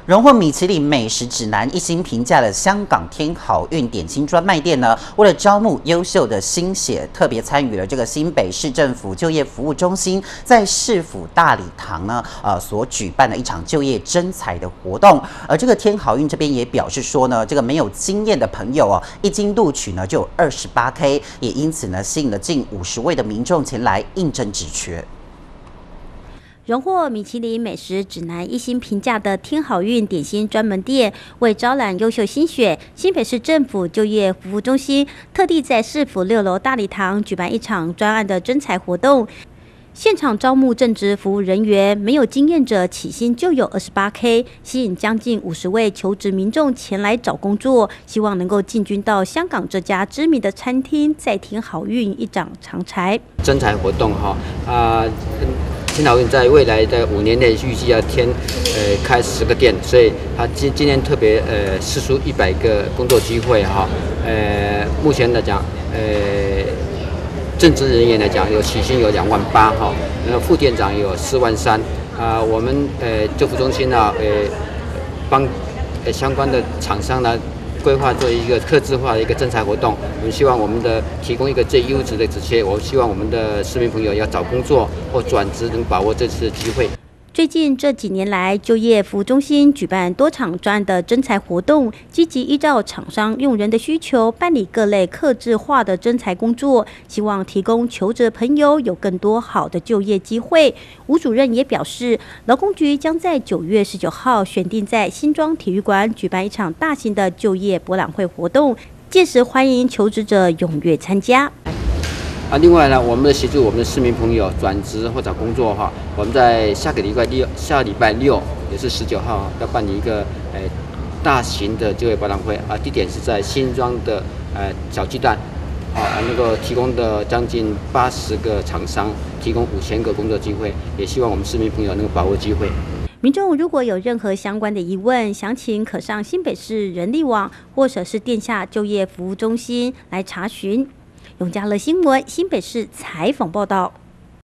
荣获米其林美食指南1星评价的香港天好运点心专卖店呢，为了招募优秀的新血，特别参与了这个新北市政府就业服务中心在市府大礼堂呢，所举办的一场就业征才的活动。而这个天好运这边也表示说呢，这个没有经验的朋友一经录取呢就有28K， 也因此呢吸引了近50位的民众前来应征职缺。 荣获米其林美食指南1星评价的天好运点心专门店，为招揽优秀新血，新北市政府就业服务中心特地在市府6楼大礼堂举办一场专案的征才活动。现场招募正职服务人员，没有经验者起薪就有28K， 吸引将近50位求职民众前来找工作，希望能够进军到香港这家知名的餐厅，再添好运，一展长才。 征才活动天好运在未来的5年内预计要开10个店，所以他今年特别释出100个工作机会目前来讲正职人员来讲有起薪有2万8然后副店长有4万3我们就服中心帮相关的厂商呢规划做一个客制化的一个征才活动，我们希望我们的提供一个最优质的职缺，我希望我们的市民朋友要找工作或转职能把握这次的机会。 最近这几年来，就业服务中心举办多场专案的征才活动，积极依照厂商用人的需求办理各类客制化的征才工作，希望提供求职朋友有更多好的就业机会。吴主任也表示，劳工局将在9月19号选定在新庄体育馆举办一场大型的就业博览会活动，届时欢迎求职者踊跃参加。 另外呢，我们协助我们的市民朋友转职或找工作我们在下礼拜6，也是19号要办理一个大型的就业博览会地点是在新庄的小巨蛋能够提供的将近80个厂商，提供5000个工作机会，也希望我们市民朋友能够把握机会。 民众如果有任何相关的疑问，详情可上新北市人力网或者是殿下就业服务中心来查询。永嘉乐新闻新北市采访报道。